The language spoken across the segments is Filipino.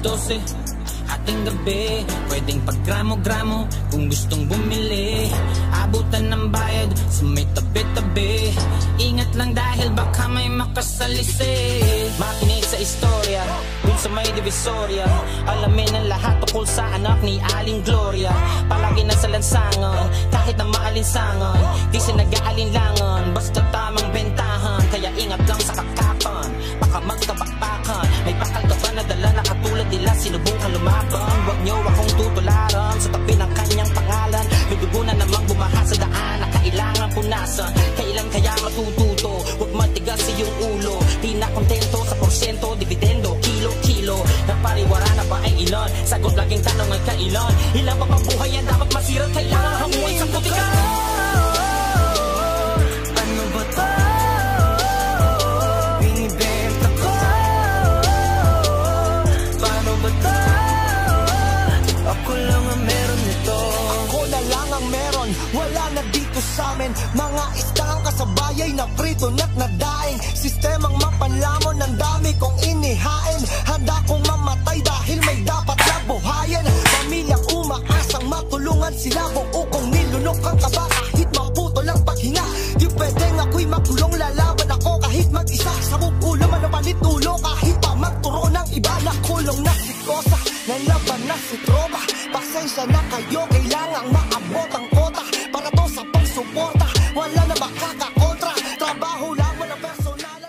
12, ating gabi, pwedeng paggramo-gramo kung gustong bumili. Abutan ng bayad sa may tabi-tabi. Ingat lang dahil baka may makasalisi. Makinig sa istorya dun sa may divisorya. Alamin ang lahat tungkol sa anak ni Aling Gloria. Palagi nasa lansangan, kahit na maalinsangan. Di siya nag-aalinlangan, basta tamang bentahan. Kaya ingat lang sa kakapan, baka magkabakbakan. May bakal ka ba na dala na katulad nila sinubukan lumaban? Huwag niyo akong tutularan sa tabi ng kanyang pangalan. May dugo na namang bumaha sa daan na kailangan punasan. Kailan kaya matututo? Huwag matigas iyong ulo. Di na kontento sa porsyento, dividendo, kilo-kilo. Napariwara na ba ay ilan? Sagot laging tanong ay kailan? Ilan pa buhay yan dapat masirang? Kailangan hanguin sa putikan. Ano ba to? Binibenta ko. Paano ba to? Ako lang ang meron nito. Ako na lang ang meron, wala na dito sa amin. Mga istang kasabayay na prito na't nadaing. Sistemang mapanlamon, ang dami kong inihain. Handa kong mamatay dahil may dapat na buhayin. Pamilyang umaasang matulungan sila. Buo kong nilunok ang kaba kahit maputo lang paghinga. Di pwedeng ako'y makulong, lalaban ako kahit mag-isa. Sa ulo man ang palit ulo kahit pa magturo ng iba. Nakulong na si Kosa, nalaban na si Tropa. Pasensya na kayo, kailangang maabot ang kota. Para to sa pagsuporta, wala na makakakontra. Trabaho lang mo na personalan.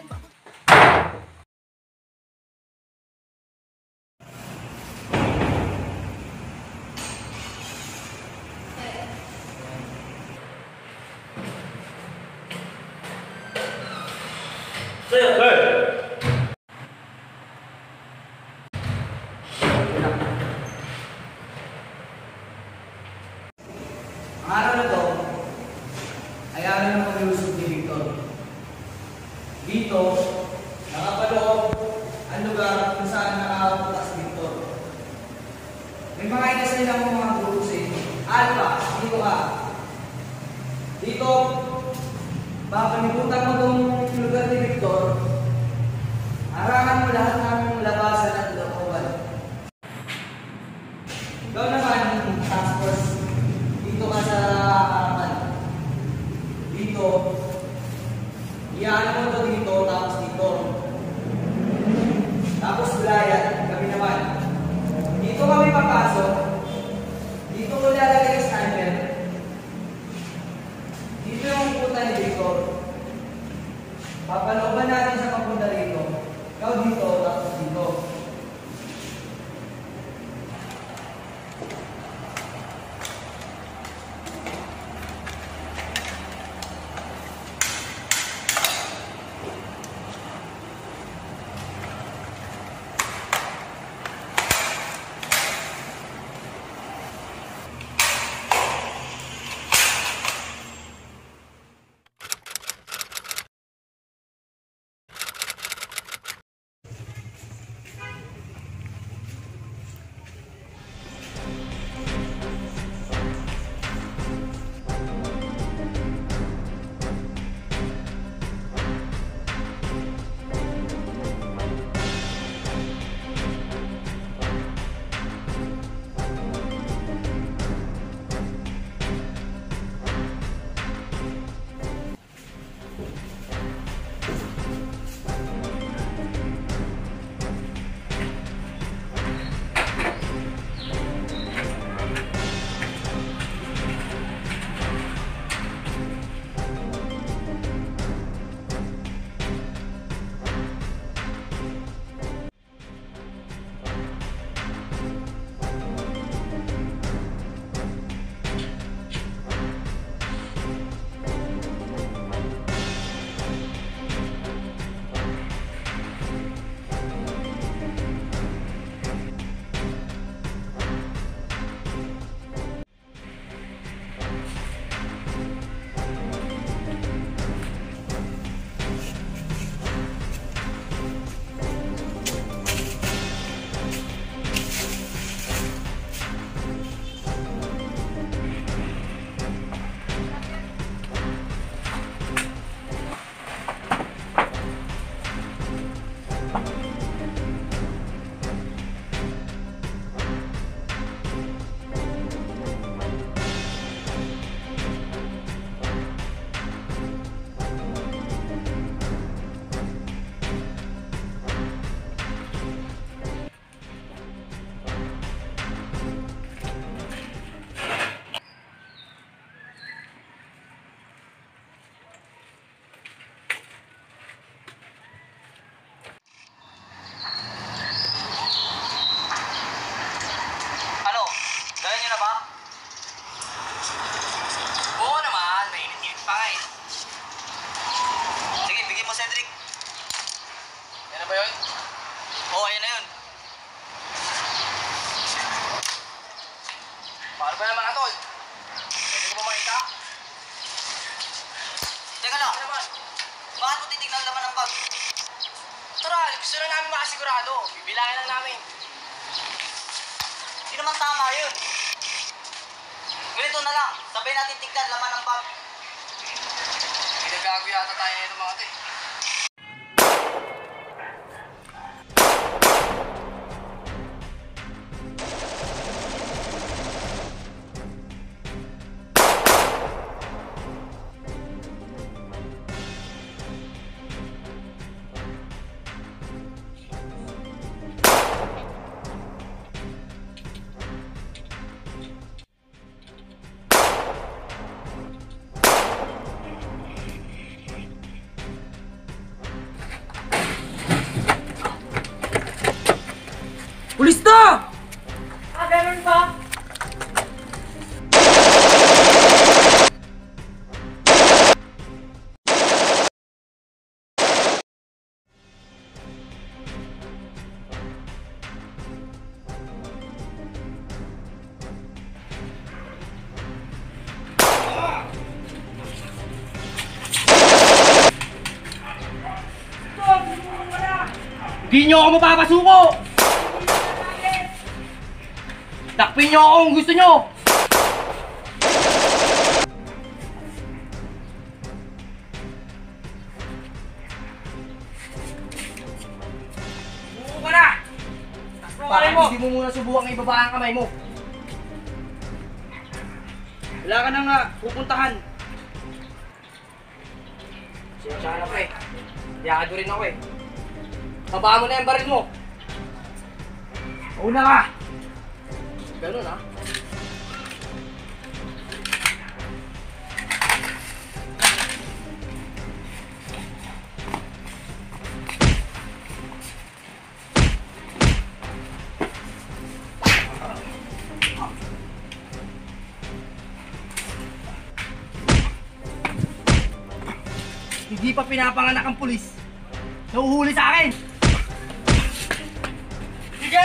Ang araw na to ay araw ng pag-iusap ni Victor. Dito, nakapaloob ang lugar kung saan nakakapunta si Victor. May mga inasal lang mo mga group sa inyo. Alpha, dito ka. Dito, papanibutan mo itong lugar ni Victor. Harangan mo lahat ng labasan at looban. Ikaw naman, task force. Dito ka sa harapan. Dito. Iyan mo ito dito, tapos dito. Tapos gulayan, kami naman. Dito kami papasok. Dito ko lalagay yung sniper. Dito yung pupunta ni Victor. Papalooban natin sa papunta dito. Ikaw dito, tapos dito. Gusto na namin makasigurado. Bibilangin lang namin. Hindi naman tama yun. Ganito na lang, sabay natin tignan laman ng bag. Pinagago yata tayo ngayon mga ito eh. Pulis na! Ganun ba? Hindi nyo ako mapapasuko! Takpin nyo ako kung gusto nyo! Subukan ka na! Bakit hindi mo muna subukan ibaba ang kamay mo? Wala ka na nga pupuntahan. Siya na pa eh. Yado rin ako eh. Babaan mo na yung baril mo. Una ka! Ganun ah. Hindi pa pinapanganak ang pulis. Nahuhuli sa akin! Sige!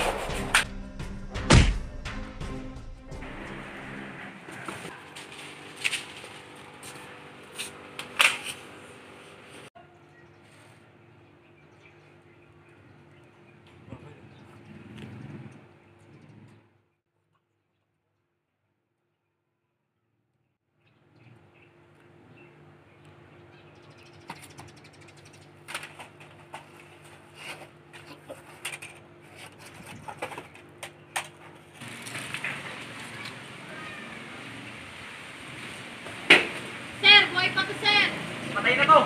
Patay na to!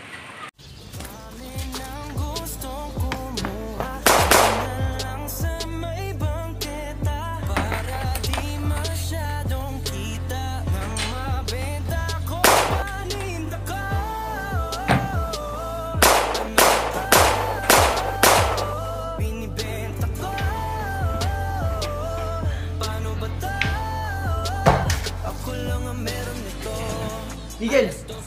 Miguel!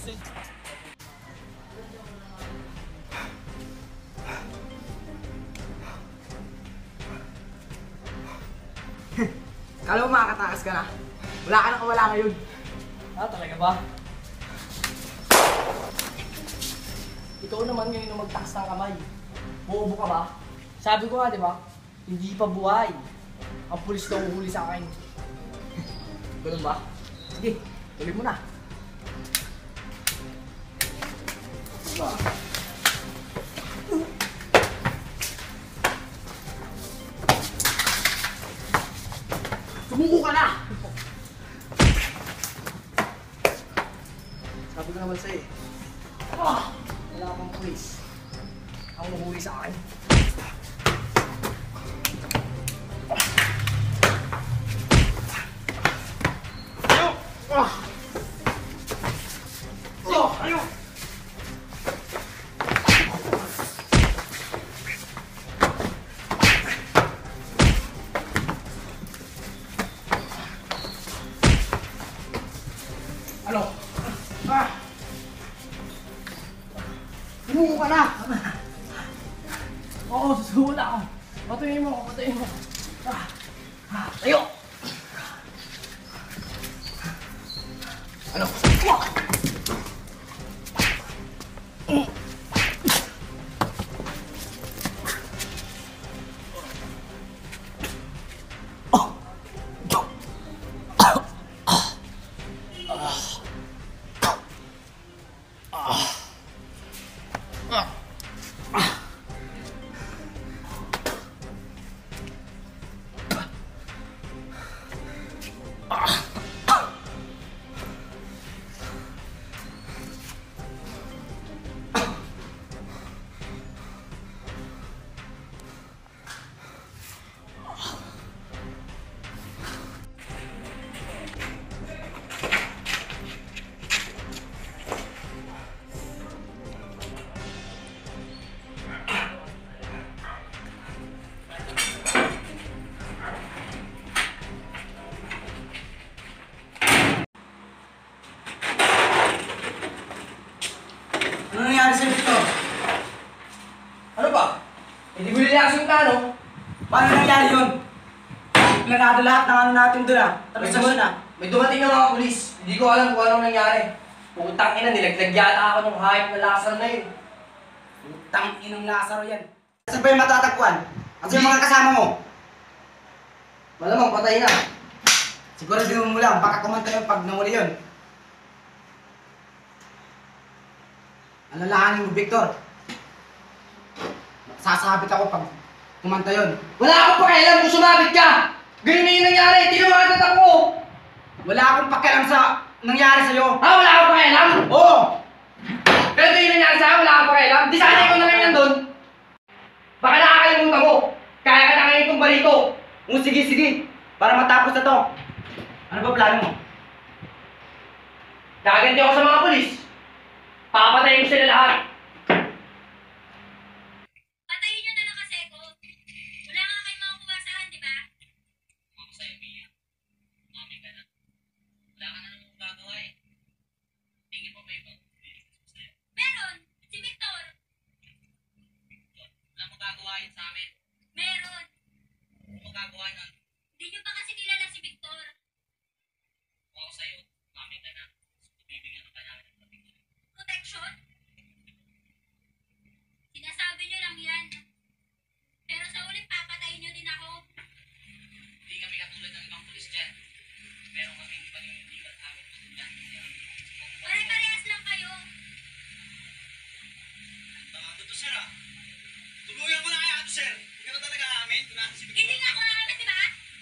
Kala mo makakatakas ka na? Wala ka na kawala ngayon. Ah, talaga ba? Ikaw naman ngayon na magtakas ng kamay. Buobo ka ba? Sabi ko nga, di ba? Hindi pa buhay. Ang pulis na uhuli sa akin. Ganun ba? Sige, tuloy mo na. Diba? Sumuko ka na! Sabi ko naman sa'yo eh. Wala akong pulis. Ang uhuli sa akin. Ano? Sumuko ka na! Oo, susuko na ako. Patayin mo, patayin mo. Tayo! Ano? aminado lahat ng ano natin doon ah. Tapos sabihin na. May dumating ng mga pulis. Hindi ko alam kung anong nangyari. Putang ina, nilaglag yata ako ng hayop na lasar na yun. Putang inang Lazaro yan. Saan ba yung matatagpuan? Kasi yung mga kasama mo. Malamang patay na. Siguro di mo lang, baka kumanta yung pag nawali yun. Alalahanin mo, Victor. Sasabit ako pag kumanta yun. Wala akong pakialam kung sumabit ka! Ganyan na yung nangyari, tinawagan ako! Wala akong pakialam sa nangyari sa'yo. Ha? Wala akong pakialam? Oo! Pero ito yung nangyari sa'yo, wala akong pakialam? Di sana ikaw na lang nandun? Baka nakakalimutan mo! Kaya ka na ngayon itong balito! Sige. Para matapos na to. Ano ba plano mo? Gaganti ako sa mga pulis! Papatayin ko sila lahat! Patayin nyo na lang kasi ko. Wala nga kayong mga kumasahan, di ba? Ako sa'yo, Mia. Mami ka na. Wala ka na namang gagawa eh. Tingin mo may ibang sa'yo. Meron! Si Victor! Wala mo gagawa yun sa amin. Meron! Ano mo gagawa nun? Hindi nyo pa kasi kilala si Victor. Ako sa'yo, mami ka na. Bibigyan ka namin ng protection. Protection? Sinasabi nyo lang yan. Pero sa ulit, papatayin nyo din ako. Hindi kami katulad ng ibang pulis dyan. Meron kami paninindigan sa amin. Pare-parehas lang kayo. Tama to, sir ah. Tuluyan mo na kaya ito, sir. Hindi ka na talaga amin. Kung nasa si Hindi nga ako alam, di ba?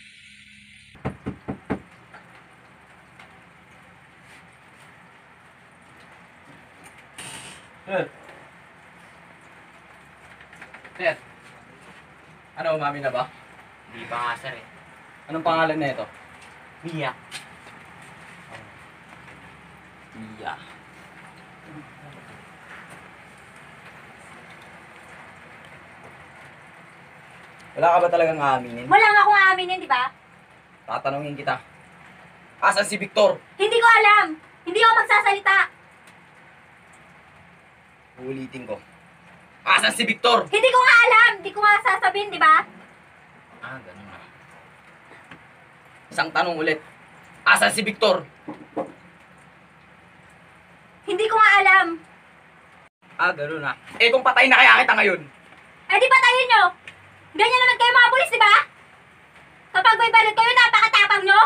Sir. Ano, umami na ba? Hindi pa nga, sir eh. Anong pangalan na ito? Mia. Mia. Wala ka ba talagang aaminin? Wala nga akong aaminin, di ba? Tatanungin kita. Asan si Victor? Hindi ko alam. Hindi ako magsasalita. Uulitin ko. Asan si Victor? Hindi ko nga alam. Hindi ko nga sasabihin, di ba? Ah, ganun na. Isang tanong ulit. Asan si Victor? Hindi ko nga alam. Ah, ganun na. Eh kung patay na kaya kita ngayon? Eh di patayin nyo. Ganyan naman kayo mga pulis, di ba? Kapag may balot kayo, napakatapang nyo.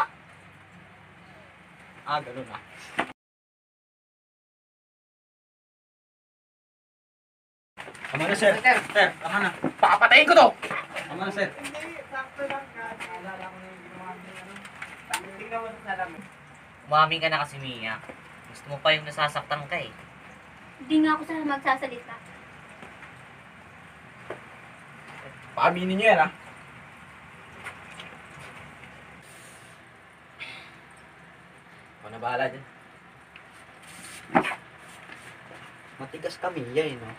Ah, ganun na. Tama na, sir. Sir, tama na. Pakapatayin ko to! Tama na, sir. Umaming ka na kasi, Mia. Gusto mo pa yung nasasaktan ka eh. Hindi nga ako sana magsasalita. Paaminin niyo yan, ha? Ako na bahala dyan. Matigas kami, eh, no?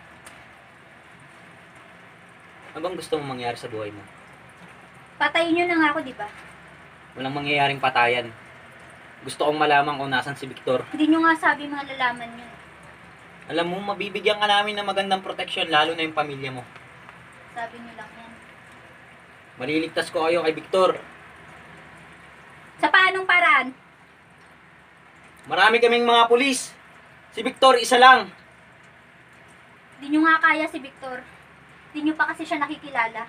Ano bang gusto mong mangyari sa buhay mo? Patayin nyo na nga ako, di ba? Walang mangyayaring patayan. Gusto kong malaman kung nasan si Victor. Hindi nyo nga sabi mga lalaman nyo. Alam mo, mabibigyan ka namin ng magandang proteksyon, lalo na yung pamilya mo. Sabi nyo lang yan. Maliligtas ko kayo kay Victor. Sa paanong paraan? Marami kaming mga pulis. Si Victor, isa lang. Hindi nyo nga kaya si Victor. Hindi nyo pa kasi siya nakikilala.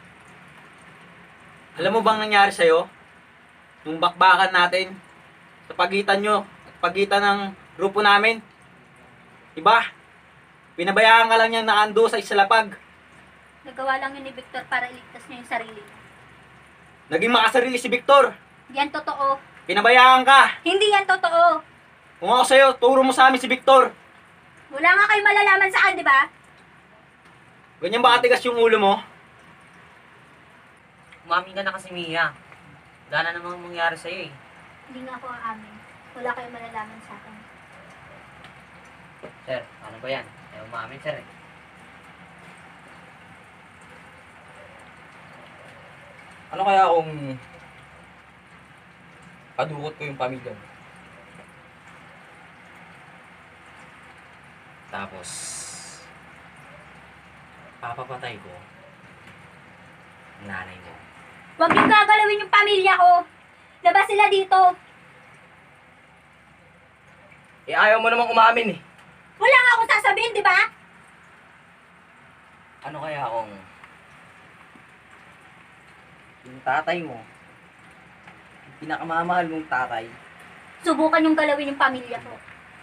Alam mo bang nangyari sa'yo? Nung bakbakan natin, sa pagitan nyo, at pagitan ng grupo namin. Diba? Pinabayaan ka lang niyang nakando sa isalapag. Nagawa lang yun ni Victor para iligtas niya yung sarili niya. Naging makasarili si Victor. Yan totoo. Pinabayaan ka. Hindi yan totoo. Kung ako sa'yo, turo mo sa amin si Victor. Wala nga kayo malalaman sa akin, di ba? Ganyan ba katigas yung ulo mo? Umaming ka na kasi, Mia. Wala na namang mangyari sa'yo eh. Hindi nga ako aamin. Wala kayo malalaman sa akin. Sir, ano ba yan? Eh, umamin, sir eh. Ano kaya kung padukot ko yung pamilya mo? Tapos, papapatay ko ang nanay mo Huwag niyong gagalawin yung pamilya ko. Labas sila dito. Eh, ayaw mo namang umamin eh. Wala nga akong sasabihin, di ba? Ano kaya kung yung tatay mo, yung pinakamamahal mong tatay, Subukan yung galawin yung pamilya ko.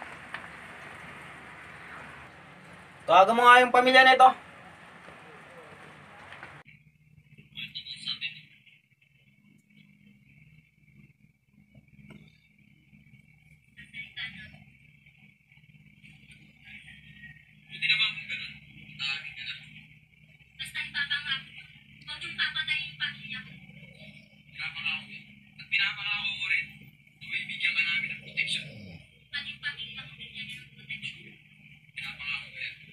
Tawagan mo nga yung pamilya nito. Basta ipapangako ko. Huwag yung papatayin yung pamilya ko. Pinapangako ko. At pinapangako ko rin, bibigyan ka namin ng protection. Pati yung pamilya ko bigyan niyo ng protection. Pinapangako ko yan.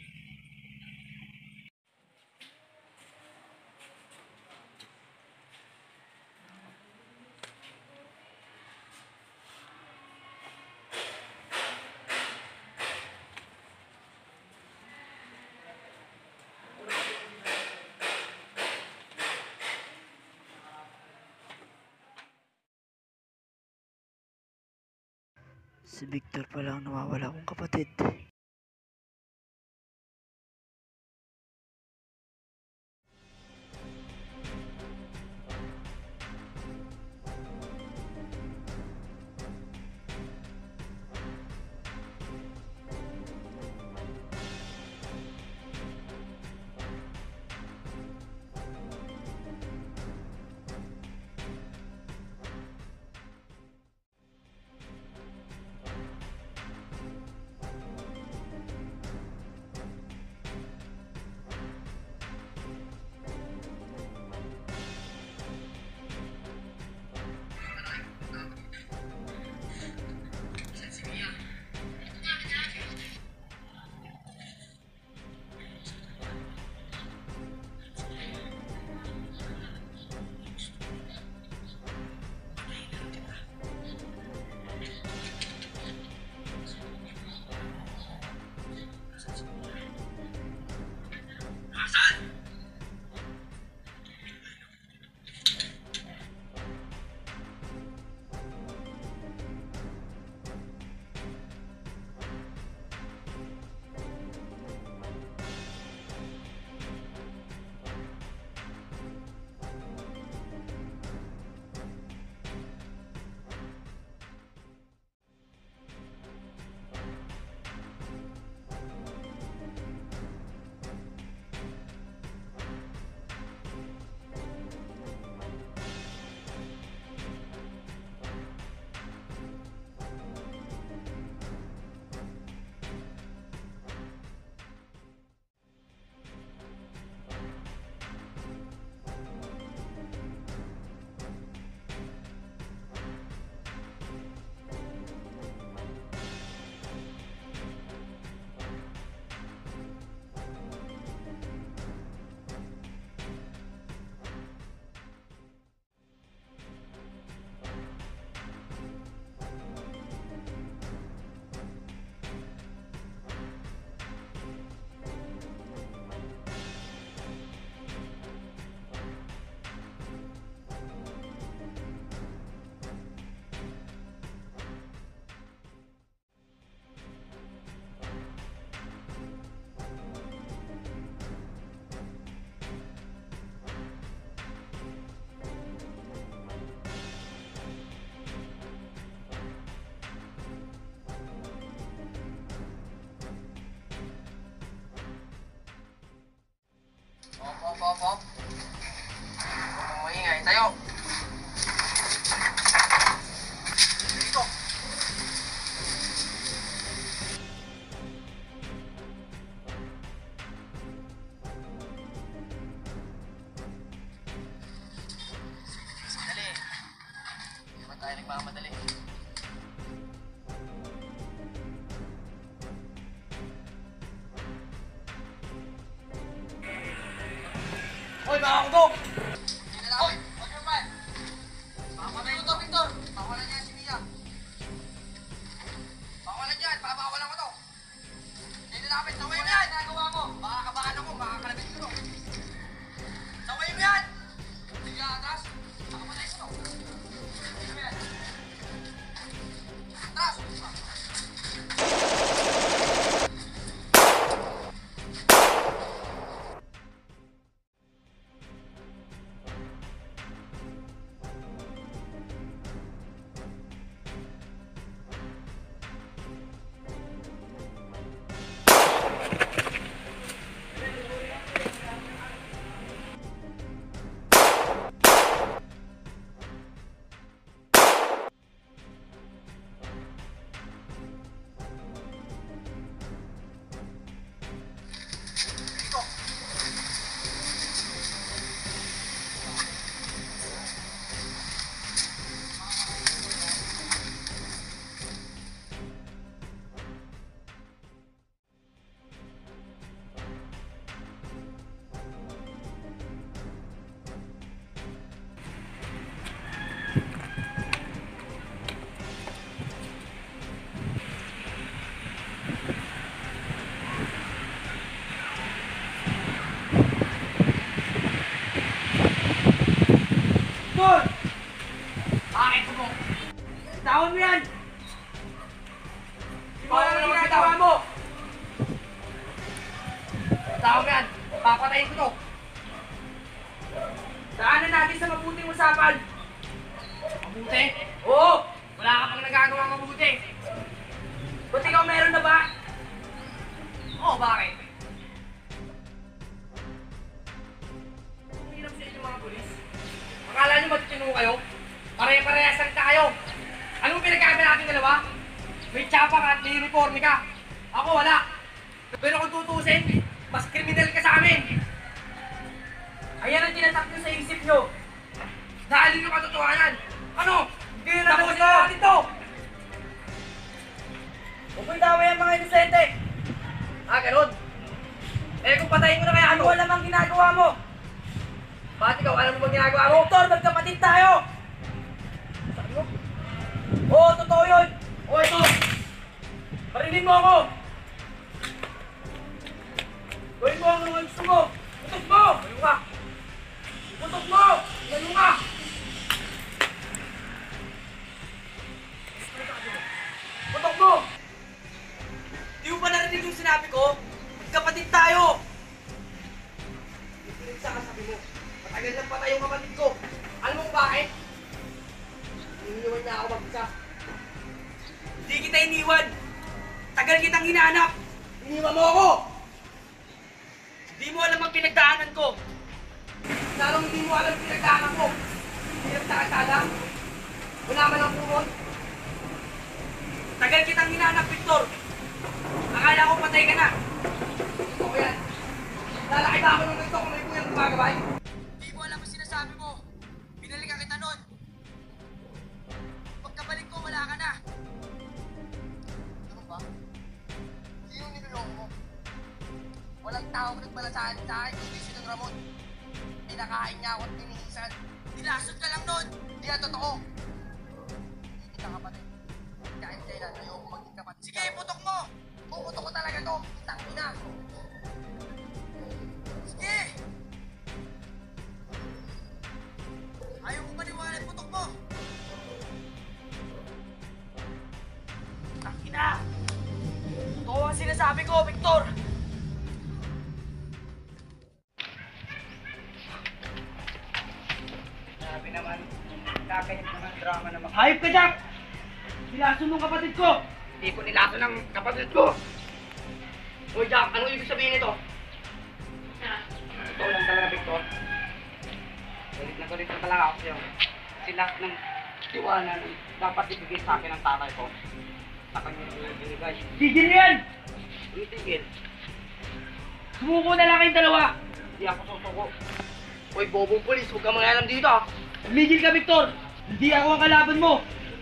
Si Victor pala ang nawawala kong kapatid. Op. Huwag mong maingay. Tayo. Dito. Madali. Hindi naman tayo nagmamadali. Hoy, mga kudok! Hindi na hoy! Huwag yung man! Pakawala mo to, Victor! Pakawalan niya si Mia! Pakawalan niyan! Papawalan ko to! Hindi na lapit! Saway mo yan! Nagawa mo! Baka kabahan ako! Baka kalabit ko! Saway mo yan! Sige, atas! Tol! Bakit mo? Tawon mo yan! Ikaw lang ang ginagawa mo! Tawon mo yan! Papatayin ko to! Daanan natin sa mabuting usapan! Mabuti? Oo! Wala ka pang nagagawa mabuti! Ba't ikaw meron na ba? Oo, bakit? Ang hirap sa inyo mga pulis. Akala nyo matutino kayo? Pare-parehas lang tayo. Anong pinagkaiba natin dalawa? May tsapa ka at may uniforme ka. Ako wala. Pero kung tutusin, mas kriminal ka sa amin. Ayan ang tinatak nyo sa isip nyo. Dahil yung katotohanan. Ano? Hindi nyo natapusin natin to. Huwag mo'y taway ang mga inosente. Ganun. Eh kung patayin ko na kaya ano? Wala mang ginagawa mo. Bakit ikaw? Alam mo bang ginagawa mo? Doktor, magkapatid tayo! Sabi mo? Oo, totoo yun! O ito! Marinig mo ako! Gawin mo ang mga gusto mo! Putok mo! Ngayon ka! Putok mo! Ngayon ka! Putok mo! Di mo ba narinig yung sinabi ko? Magkapatid tayo! Hindi pinagsasabi mo. Matagal lang patay yung kapatid ko. Alam mo bakit? Iniwan niya ako mag-isa. Hindi kita iniwan. Tagal kitang hinahanap. Iniwan mo ako. Hindi mo alam ang pinagdaanan ko. Lalong hindi mo alam ang pinagdaanan ko. Hirap sa kasada. Wala man ang kumot. Tagal kitang hinahanap, Victor. Akala ko patay ka na. Ito ko yan. Lalaki ba ako nung nagto kung may kuyang gumagabay? Di mo alam ang sinasabi mo. Binalikan kita nun. Pagkabalik ko, wala ka na. Ano ba? Sino niloloko mo? Walang tao nagpalasahan sa akin kundi si Don Ramon. Pinakain niya ako at tinihisan. Nilasot ka lang nun. Di yan totoo. Hindi kita kapatid. Kahit kailan ayoko maging kapatid. Sige, putok mo! Puputok ko talaga to. Tangin na. Sige! Ayaw ko maniwala yung putok mo! Tangin na! Totoo ang sinasabi ko, Victor! Sabi naman, kakainip naman drama naman. Hayop ka, Jack! Nilaso nung kapatid ko! Hindi ko nilaso ng kapatid ko! Hoy, Jack, anong ibig sabihin nito? Ito lang talaga, Victor. Galit na talaga ako sa'yo. Kasi lahat ng tiwala na dapat ibigay sa akin ng tatay ko. Sa kanya yung binigay. Tigil yan! Hindi tigil. Sumuko na lang kayong dalawa! Hindi ako susuko. Hoy, bobong polis, huwag kang mangalam dito ah! Tumigil ka, Victor! Hindi ako ang kalaban mo!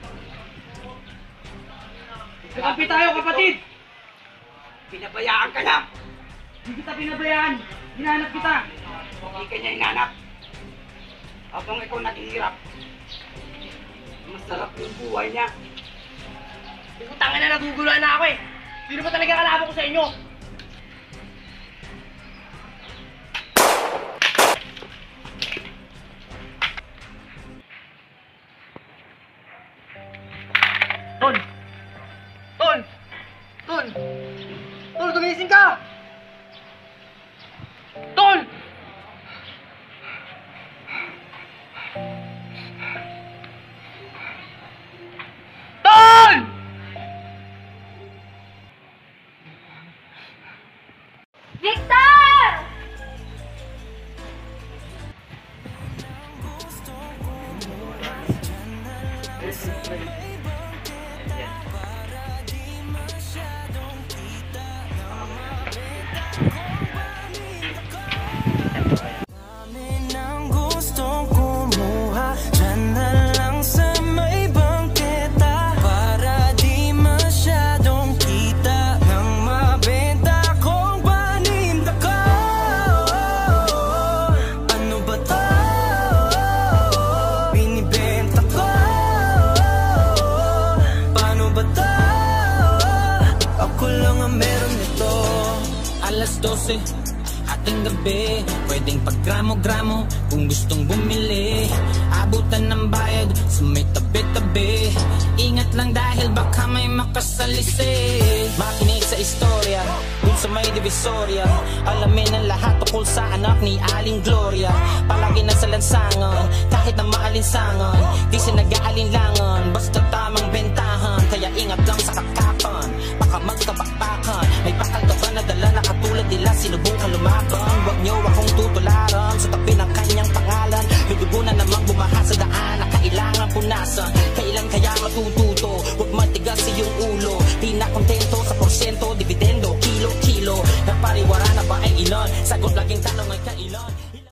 Kakampi tayo, kapatid! Pinabayaan ka na! Hindi kita pinabayaan! Hinanap kita! Hindi ka niya hinanap! Habang ikaw naghihirap, masarap yung buhay niya. Putangin na, naguguluhan na ako eh! Sino ba talaga kalaban ko sa inyo? Ton! Tol, gumising ka! Tol! Tol! Victor! Nang gustong kumuha dyan na lang sa may bangketa para di masyadong kita nang mabenta kong paninda ko. Ano ba to? Binibenta ko. Paano ba to? Ako lang ang meron nito. Alas 12 ating gabi, pwedeng paggramo-gramo kung gustong bumili. Abutan ng bayad sa may tabi-tabi. Ingat lang dahil baka may makasalisi. Makinig sa istorya dun sa may divisorya. Alamin ang lahat tungkol sa anak ni Aling Gloria. Palagi na sa lansangan, kahit na maalinsangan. Di sinag-aalinlangan, basta tamang bentahan. Kaya ingat lang sa kakapan, baka magkabakbakan. May bakal ka ba na dala na katulad nila, sinubukan lumaban. Huwag niyo akong tutularan sa tabi ng kanyang pangalan. May dugo na namang bumaha sa daan na kailangan punasan. Kailan kaya matututo? Huwag matigas sa iyong ulo. Di na kontento sa porsyento, dividendo, kilo-kilo. Napariwara na ba ay ilan? Sagot laging tanong ay kailan?